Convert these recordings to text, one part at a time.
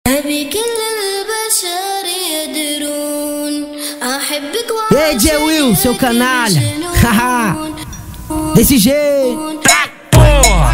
Ei, J. Will, seu canalha. Haha. Desse jeito. Tá, porra.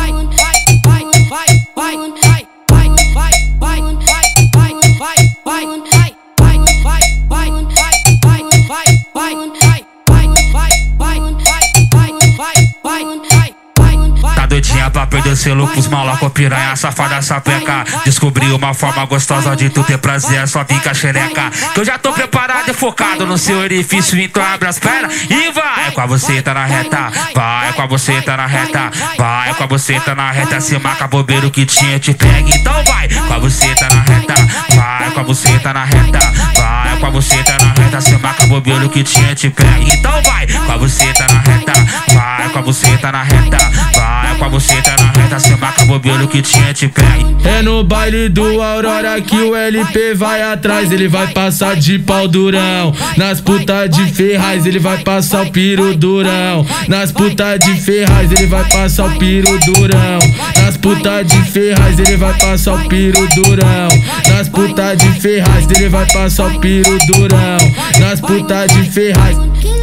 Tá doidinha pra perder selo pros malocos, piranha, safada, sapeca. Descobri uma forma gostosa de tu ter prazer, é só pica xereca. Que eu já tô preparado e focado no seu orifício, então abre as pernas e vai. Com a buceta na reta, vai com a buceta na reta, vai com a buceta na reta. Se marca bobeiro que tinha, te pega, então vai. Com a buceta na reta, vai com a buceta na reta, vai com a buceta na reta. Se marca bobeiro que tinha, te pega, então vai. Com a buceta na reta, vai com a buceta na reta, vai com a buceta na reta. Se marca bobeiro que tinha, te pega. É no baile do Aurora que o LP vai atrás. Ele vai passar de pau durão. Nas putas de Ferraz ele vai passar o piro durão. Nas putas de Ferraz ele vai passar o piro durão. Nas putas de Ferraz ele vai passar o piro durão. Nas putas de Ferraz ele vai passar o piro durão. Nas putas de Ferraz.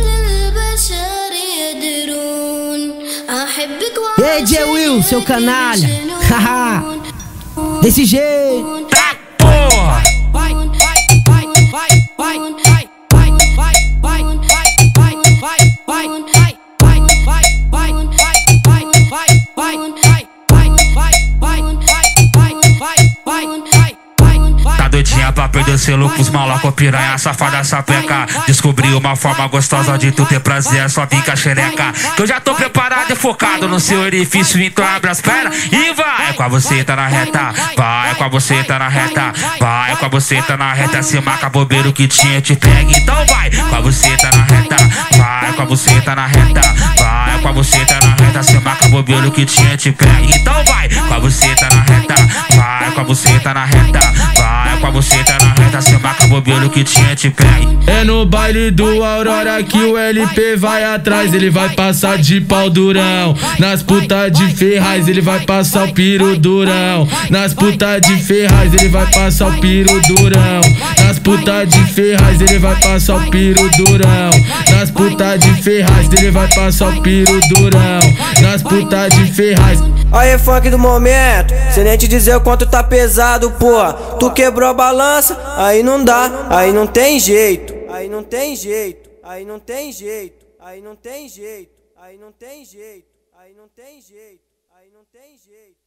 Ei, J. Will, seu canalha. Haha. Desse jeito. Tá, porra. Tá doidinha pra perder selo pros malocos, piranha, safada, sapeca. Descobri uma forma gostosa de tu ter prazer, é só pica xereca. Que eu já tô preparado e focado no seu orifício, então abre as pernas e vai. Com a buceta na reta, vai com a buceta na reta, vai com a buceta na reta. Se marca bobeiro que tinha, te pega, então vai. Com a buceta na reta, vai com a buceta na reta, vai com a buceta na reta. Se marca bobeiro que tinha, te pega, então vai. Com a buceta na reta, vai com a buceta na reta, vai com a buceta na reta. Se marca bobeiro que tinha, te pega. É no baile do Aurora que o LP vai atrás. Ele vai passar de pau durão. Nas putas de Ferraz ele vai passar o piro durão. Nas putas de Ferraz ele vai passar o piro durão. Nas putas de Ferraz ele vai passar o piro durão. Nas putas de Ferraz ele vai passar o piro durão. Nas putas de Ferraz. Aí, funk do momento, sem nem te dizer o quanto tá pesado, porra. Tu quebrou a balança, aí não dá, aí não tem jeito. Aí não tem jeito, aí não tem jeito, aí não tem jeito, aí não tem jeito, aí não tem jeito, aí não tem jeito.